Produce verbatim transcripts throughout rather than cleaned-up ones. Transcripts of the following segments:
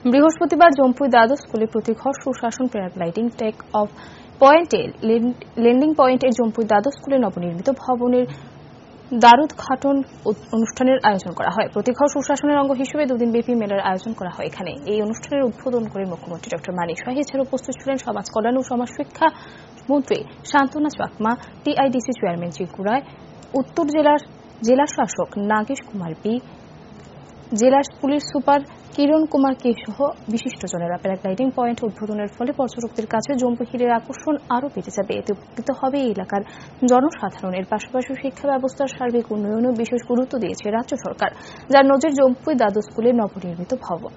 বৃহস্পতিবার জম্পুই দ্বাদশ স্কুলে প্রতিঘর সুশাসন প্যারাগ্লাইডিং টেক অফ পয়েন্টে ল্যান্ডিং পয়েন্টের জম্পুই দ্বাদশ স্কুলে নবনির্মিত ভবনের দ্বারোদ্ঘাটন অনুষ্ঠানের আয়োজন করা হয়। প্রতিঘর সুশাসনের অঙ্গ হিসেবে দুদিনব্যাপী মেলার আয়োজন করা হয়। এখানে এই অনুষ্ঠানের উদ্বোধন করে মুখ্যমন্ত্রী ডক্টর মানিক সাহা এছাড়া উপস্থিত ছিলেন সমাজ কল্যাণ ও সমাজ শিক্ষা মন্ত্রী শান্তনা চাকমা, টিআইডিসি চেয়ারম্যান চিঙ্কু রায়, উত্তর জেলার জেলা শাসক নাগেশ কুমার বি, জেলার police super Kiran Kumar K সহ বিশিষ্টজনেরা। প্যারাগ্লাইডিং পয়েন্ট উদ্বোধনের ফলে পর্যটকদের কাছে জম্মু হিলের আকর্ষণ আরও বেড়ে যাবে। এতে উপকৃত হবে এই এলাকার জনসাধারণের পাশাপাশি শিক্ষা ব্যবস্থার সার্বিক উন্নয়নেও বিশেষ গুরুত্ব দিয়েছে রাজ্য সরকার, যার নজির জম্পুই দ্বাদশ স্কুলের নবনির্মিত ভবন।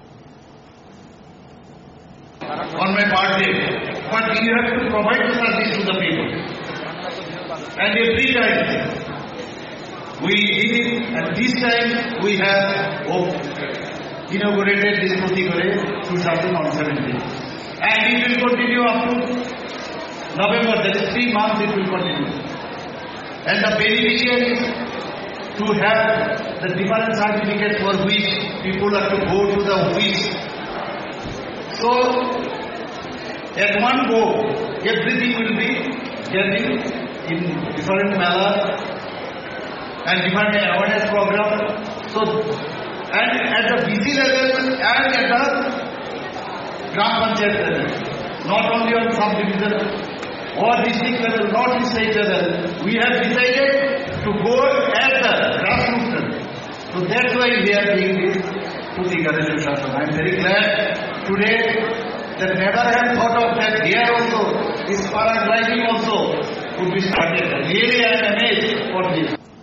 On my birthday, but you have to provide the service to the people. And every time we did it, and this time we have oh, inaugurated this Protikore Sushashan on seventeenth. And it will continue up to November, that is three months it will continue. And the beneficiaries to have the different certificates for which people have to go to the office. So, at one go, everything will be getting in different manner and different awareness program. So, and at the B C level and at the Gram Panchayat level, not only on subdivision or district level, not state level, we have decided to go at the grassroots level. So that's why we are doing this Protikore Sushashan. I am very glad today that never have thought of that here also, this paragliding also would be started. Really I am amazed for this.